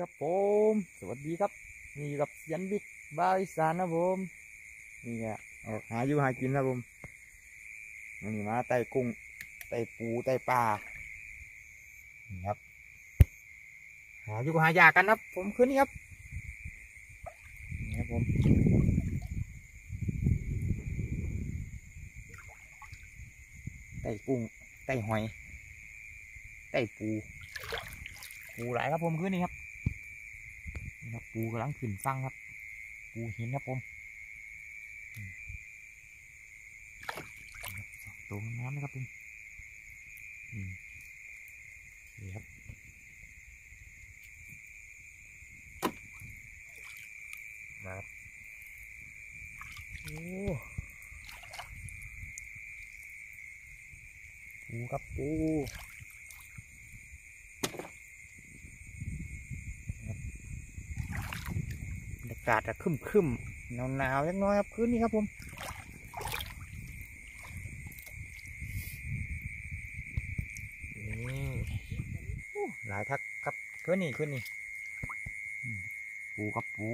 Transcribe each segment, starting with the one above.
ครับผมสวัสดีครับนี่กับเซียนบิ๊กบายสานนะผมนี่แหละออกหาอยู่หากินนะผมนี่มาไต่กุ้งไต่ปูไต่ปลานี่ครับหาอยู่หายากกันครับผมคืนนี้ครับนี่ครับผมไต่กุ้งไต่หอยไต่ปูหลายครับผมคืนนี้ครับนี่ครับปูกำลังขึ้นฟังครับปูหินครับผมตัวน้ำนะครับผมนี่ครับนะครับโอ้ปูครับปูบรรยากาศจะครึมหนาวเล็กน้อยครับคืนนี้ครับผมนี่หลายทักครับคืนนี้ปูครับปู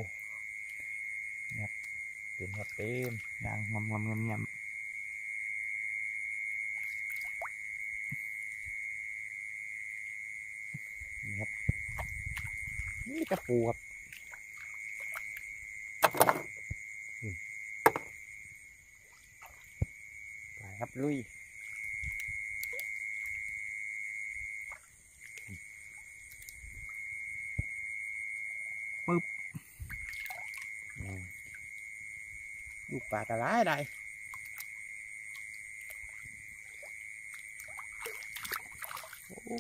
เนี่ยเต็มครับเต็มยางงอมเงียบนี่ครับนี่จะปูครับไปครับลุยปึ๊บลูกปลาตะไลได้โอ้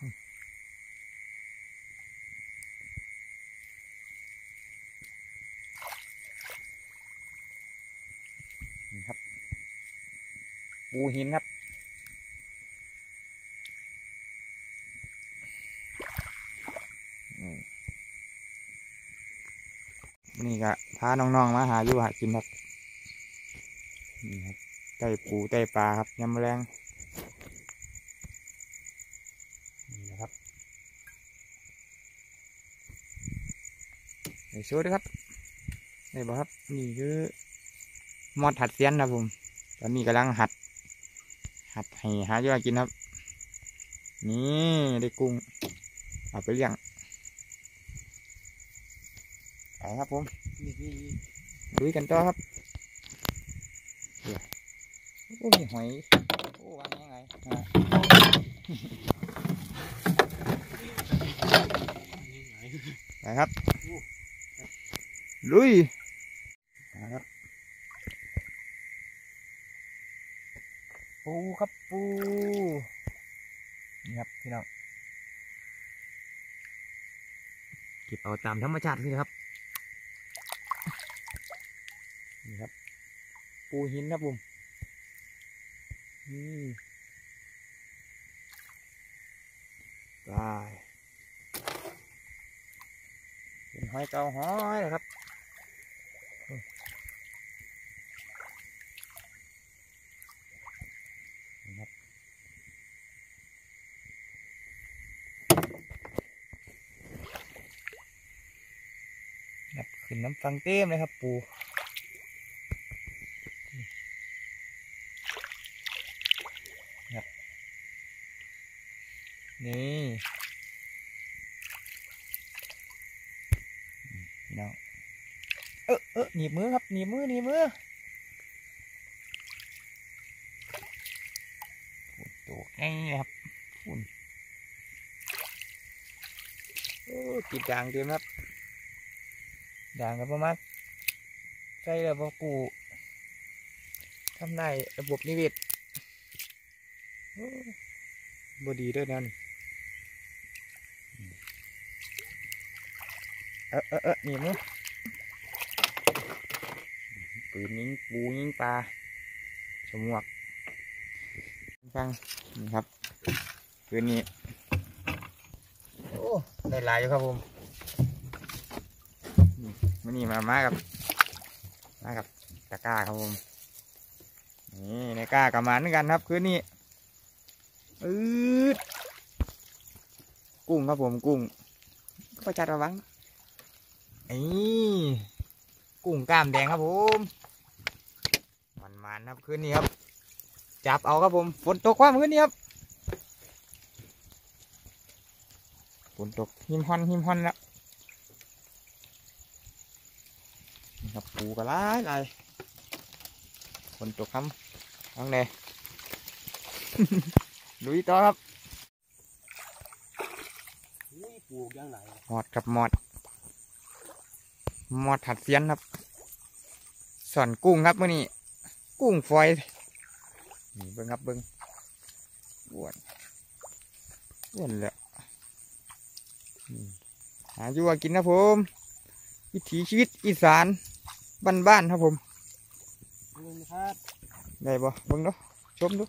นี่ครับปูหินครับนี่ก็พาน้องๆมาหาอยู่หากินครับนี่ครับไต่ปูไต่ปลาครับยำแมลงนี่นะครับในโชว์ด้วยครับนี่บอกครับนี่คือมอดหัดเสียนนะผมตอนนี้กำลังหัดให้หาอยู่หากินครับนี่ได้กุ้งเอาไปเลี้ยงไปครับผมลุยกันต่อครับโอ้มีหอยโอ้วางยังไงไปครับลุยนะครับปูครับปูนี่ครับพี่น้องเก็บเอาตามธรรมชาตินี่ครับนี่ครับปูหินครับผมได้เป็นหอยเกาหอยนะครับนี่ครับขึ้นน้ำฟังเต็มเลยครับปูนี่พี่น้องหนีบมือครับหนีบมือตัวง่ายครับฝุ่นติดด่างเต็มครับด่างกับประมาณใส่ระบบกูทำได้ระบบนิเวศบดีด้วยนั่นหนีบมือปืนยิงปูยิงปลาฉมวกฟังนี่ครับปืนนี้โอ้ได้หลายอยู่ครับผมมันนี่มากับตะกร้าครับผมนี่ในกร้ากระมันกันครับคืนนี้กุ้งครับผมกุ้งประจัดระวังนี่กุ้งกล้ามแดงครับผมมันครับคืนนี้ครับจับเอาครับผมฝนตกความคืนนี้ครับฝนตกหิมฮอนแล้วนี่ครับปูกระไรอะไรฝนตกครับทั้งเลย ลุยต่อครับปลูกยังไงหมอดกับหมอดหัดเสียนครับสอนกุ้งครับมื่อนี้กุ้งฝอยนี่เบิ้งครับเบิ้งอ้วนเลยหาอยู่ว่ากินนะผมวิถีชีวิตอีสานบ้านๆครับผมครับได้บ่เบิ้งดูชมดู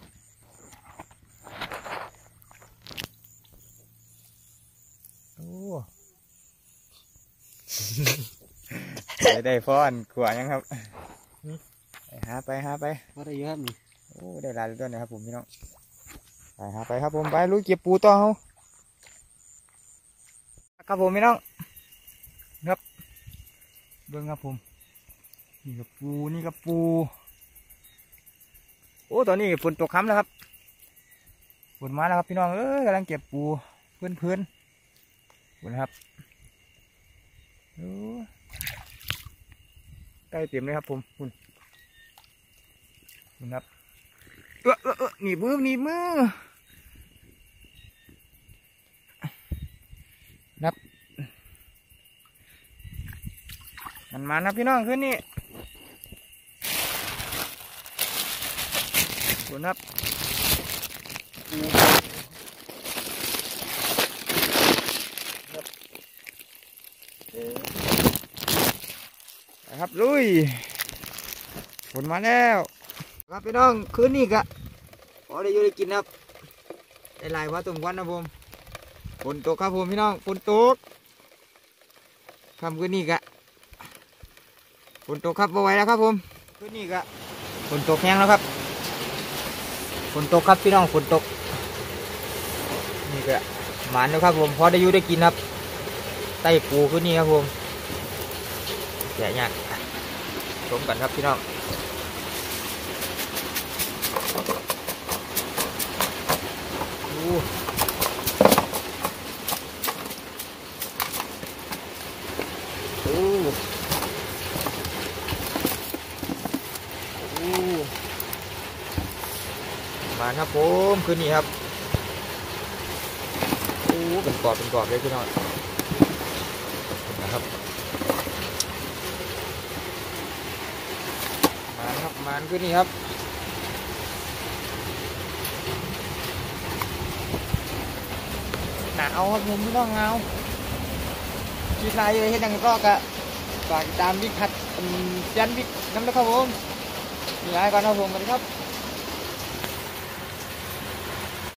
โอ้ ได้ฟ้อนขวายังครับหาไปว่าได้เยอะนี่โอ้ได้หลายตัวนะครับผมพี่น้องไปหาไปครับผมไปลุยเก็บปูต่อเขาครับผมพี่น้องครับเบิ้งครับผมนี่กับปูโอ้ตอนนี้ฝนตกค่ำแล้วครับฝนมาแล้วครับพี่น้องกำลังเก็บปูเพื่อนฝนครับโอ้ใกล้เต็มเลยครับผมคุณครับหนีบมือนับมันมานะพี่น้องขึ้นนี่คุณครับครับลุยฝนมาแล้วครับพี่น้องคืนนี้กะพอได้อยู่ได้กินครับได้หลายว่าตุ่มวันนะผมฝนตกครับผมพี่น้องฝนตกคำคืนนี้กะฝนตกครับบ่ไหวแล้วครับผมคืนนี้กะฝนตกแห้งแล้วครับฝนตกครับพี่น้องฝนตกนี่กะหมานแล้วครับผมพอได้อยู่ได้กินครับไต้ปูคืนนี้ครับผมแย่ยากชมกันครับพี่น้องมาครับผมคืนนี้ครับเป็นกรอบเลยพี่น้องนะครับมาคืนนี้ครับหนาวครับผมไม่ต้องหนาวกีฬาอยู่เห็นดังก็กะฝากตามวิกหัดยันวิกน้ำนะครับผมมีอะไรก่อนครับผมสวัสดีครับ